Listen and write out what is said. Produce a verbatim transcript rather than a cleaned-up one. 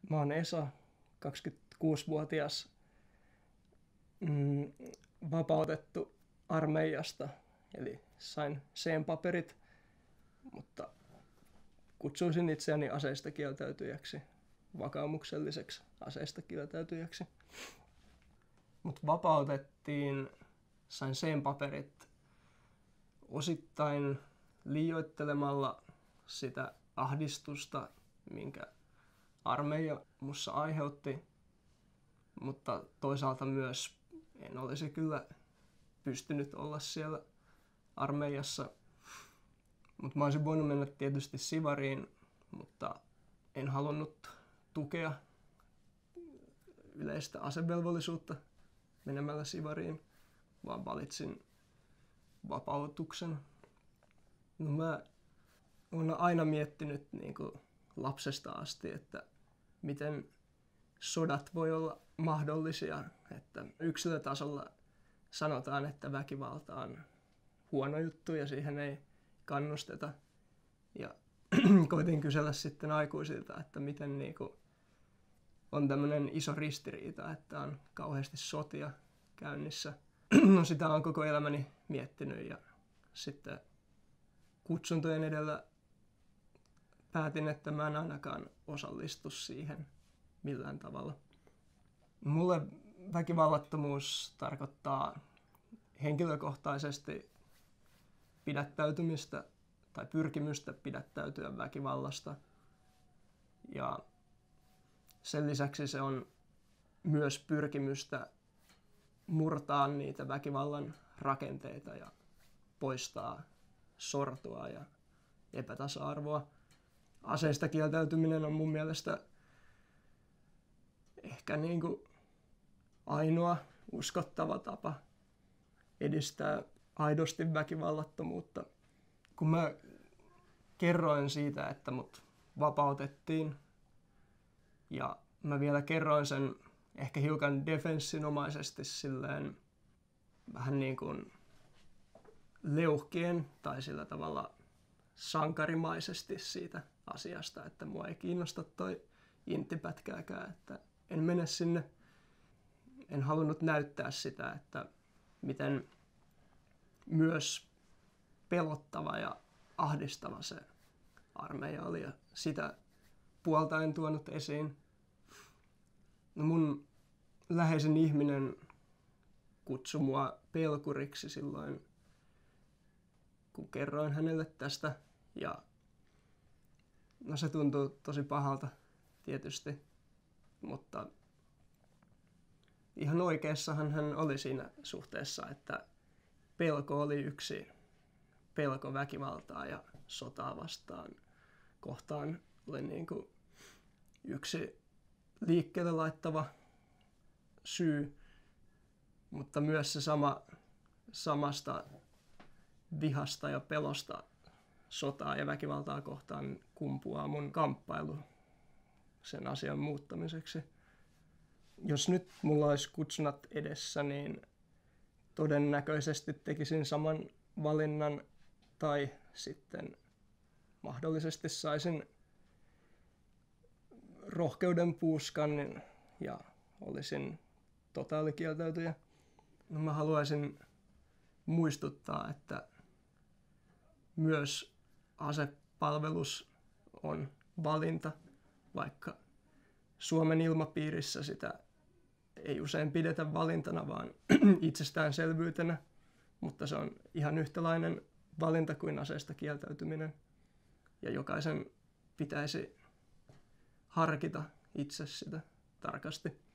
Mä oon Esa, kaksikymmentäkuusivuotias, mm, vapautettu armeijasta, eli sain C-paperit, mutta kutsuisin itseäni aseista kieltäytyjäksi, vakaumukselliseksi aseista kieltäytyjäksi. Mut vapautettiin, sain C-paperit osittain liioittelemalla sitä ahdistusta, minkä armeija mussa aiheutti, mutta toisaalta myös en olisi kyllä pystynyt olla siellä armeijassa. Mutta mä olisin voinut mennä tietysti Sivariin, mutta en halunnut tukea yleistä asevelvollisuutta menemällä Sivariin, vaan valitsin vapautuksen. No mä olen aina miettinyt niin kuin lapsesta asti, että miten sodat voi olla mahdollisia, että yksilötasolla sanotaan, että väkivalta on huono juttu ja siihen ei kannusteta. Ja koitin kysellä sitten aikuisilta, että miten niinku on tämmöinen iso ristiriita, että on kauheasti sotia käynnissä. No sitä on koko elämäni miettinyt ja sitten kutsuntojen edellä päätin, että mä en ainakaan osallistu siihen millään tavalla. Mulle väkivallattomuus tarkoittaa henkilökohtaisesti pidättäytymistä tai pyrkimystä pidättäytyä väkivallasta. Ja sen lisäksi se on myös pyrkimystä murtaa niitä väkivallan rakenteita ja poistaa sortoa ja epätasa-arvoa. Aseista kieltäytyminen on mun mielestä ehkä niin kuin ainoa uskottava tapa edistää aidosti väkivallattomuutta. Kun mä kerroin siitä, että mut vapautettiin, ja mä vielä kerroin sen ehkä hiukan defenssinomaisesti silleen vähän niin kuin leuhkien tai sillä tavalla sankarimaisesti siitä asiasta, että mua ei kiinnosta toi inttipätkääkään, että en mene sinne. En halunnut näyttää sitä, että miten myös pelottava ja ahdistava se armeija oli, ja sitä puolta en tuonut esiin. No mun läheisin ihminen kutsui mua pelkuriksi silloin, kun kerroin hänelle tästä, ja no se tuntuu tosi pahalta tietysti, mutta ihan oikeassahan hän oli siinä suhteessa, että pelko oli yksi pelko väkivaltaa ja sotaa vastaan kohtaan oli niin kuin yksi liikkeelle laittava syy, mutta myös se sama, samasta vihasta ja pelosta sotaa ja väkivaltaa kohtaan kumpuaa mun kamppailu sen asian muuttamiseksi. Jos nyt mulla olisi kutsunat edessä, niin todennäköisesti tekisin saman valinnan tai sitten mahdollisesti saisin rohkeuden puuskan ja olisin totaalikieltäytyjä. No mä haluaisin muistuttaa, että myös asepalvelus on valinta, vaikka Suomen ilmapiirissä sitä ei usein pidetä valintana, vaan itsestäänselvyytenä, mutta se on ihan yhtälainen valinta kuin aseista kieltäytyminen. Ja jokaisen pitäisi harkita itse sitä tarkasti.